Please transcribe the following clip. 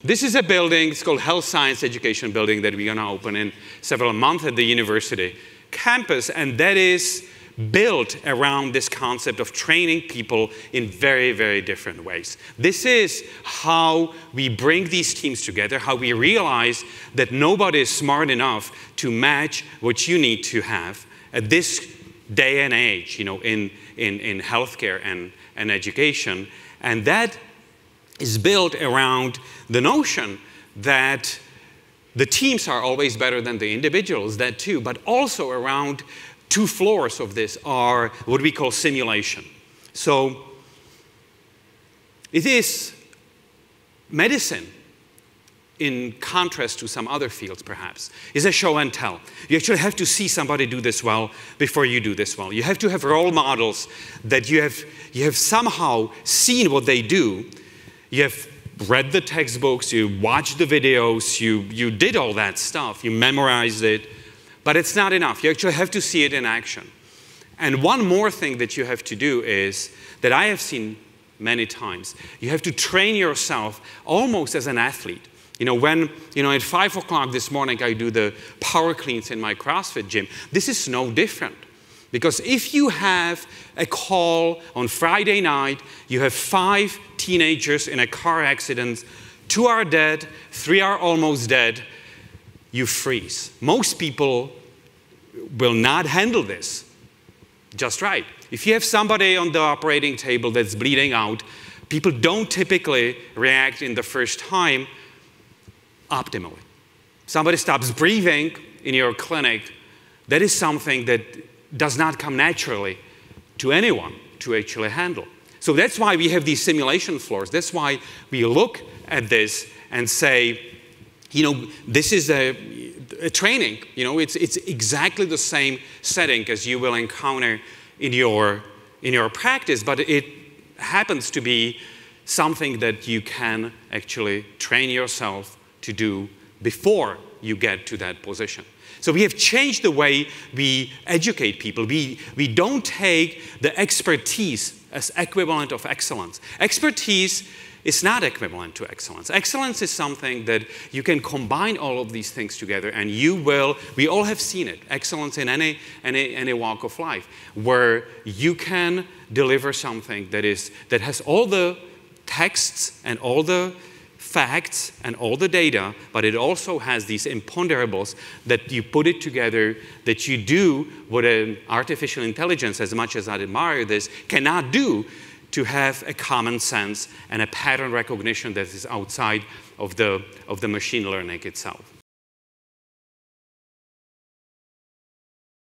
This is a building, it's called Health Science Education Building, that we're going to open in several months at the university campus, and that is built around this concept of training people in very, very different ways. This is how we bring these teams together, how we realize that nobody is smart enough to match what you need to have at this day and age, in healthcare and education. And that is built around the notion that the teams are always better than the individuals, that too, but also around two floors of this are what we call simulation. So it is medicine, in contrast to some other fields perhaps, is a show and tell. You actually have to see somebody do this well before you do this well. You have to have role models that you have somehow seen what they do. You have read the textbooks, you watched the videos, you did all that stuff, you memorized it, but it's not enough. You actually have to see it in action. And one more thing that you have to do is, that I have seen many times, you have to train yourself almost as an athlete. At 5 o'clock this morning I do the power cleans in my CrossFit gym. This is no different. Because if you have a call on Friday night, you have 5 teenagers in a car accident, 2 are dead, 3 are almost dead, you freeze. Most people will not handle this just right. If you have somebody on the operating table that's bleeding out, people don't typically react in the first time optimally. Somebody stops breathing in your clinic, that is something that does not come naturally to anyone to actually handle. So that's why we have these simulation floors. That's why we look at this and say, this is a training. It's exactly the same setting as you will encounter in your practice, but it happens to be something that you can actually train yourself to do before you get to that position. So we have changed the way we educate people. We don't take the expertise as equivalent of excellence. Expertise is not equivalent to excellence. Excellence is something that you can combine all of these things together, and we all have seen it, excellence in any walk of life, where you can deliver something that has all the texts and all the facts and all the data, but it also has these imponderables that you put it together, that you do what an artificial intelligence, as much as I admire this, cannot do, to have a common sense and a pattern recognition that is outside of the machine learning itself.